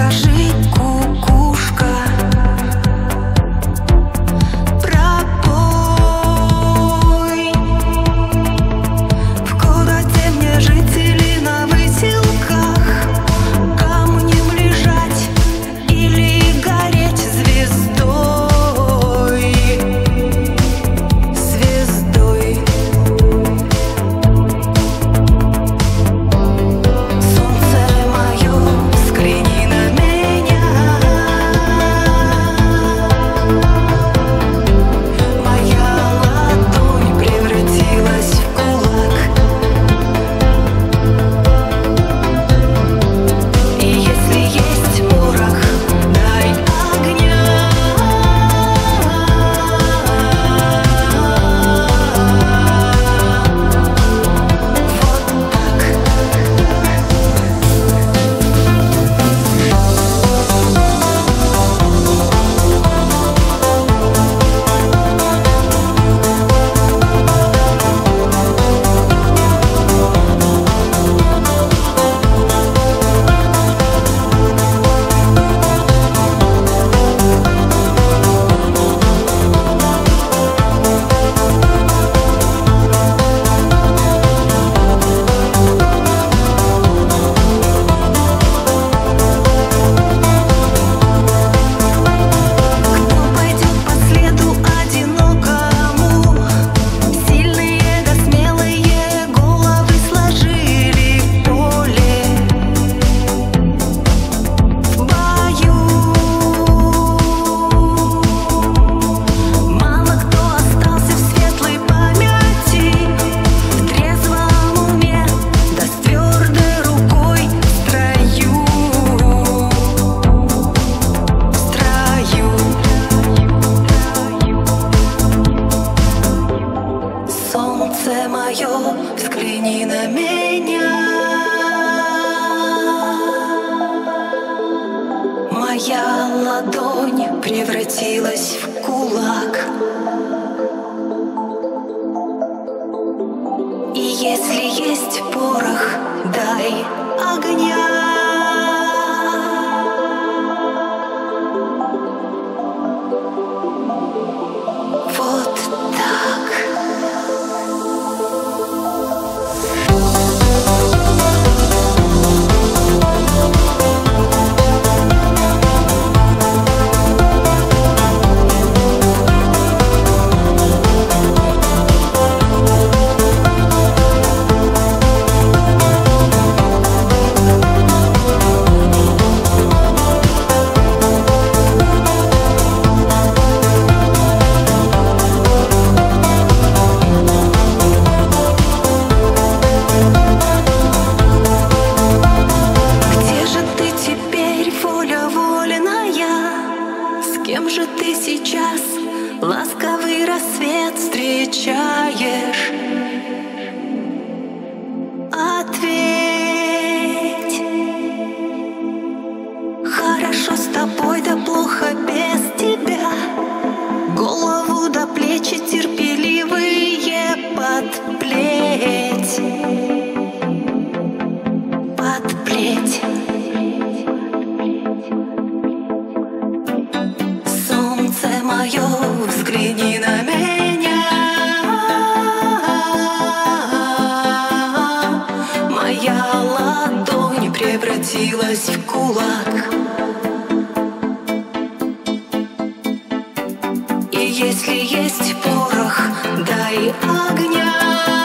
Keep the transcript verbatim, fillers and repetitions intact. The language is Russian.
Скажи, кукушка, пропой, куда те мне жители на выселках, камнем лежать или гореть звездой, звездой. Солнце мое, взгляни на меня, моя ладонь превратилась в кулак. И если есть порох, дай огня. Вот так. Кто пойдет по следу одинокому? Сильные да смелые головы сложили в поле. В бою мало кто остался в светлой памяти, в трезвом уме да с твердой рукой в строю, в строю. Солнце мое, взгляни на меня, моя ладонь превратилась в кулак. И если есть порох, дай огня. Вот так. Где же ты теперь, воля воленая? С кем же ты сейчас ласковый рассвет встречаешь? Ответь. Хорошо с тобой, да плохо без тебя. Голову до плечи терпеливые подплеть, подплеть. Солнце мое, взгляни на меня, моя ладонь превратилась в кулак. И если есть порох, дай огня.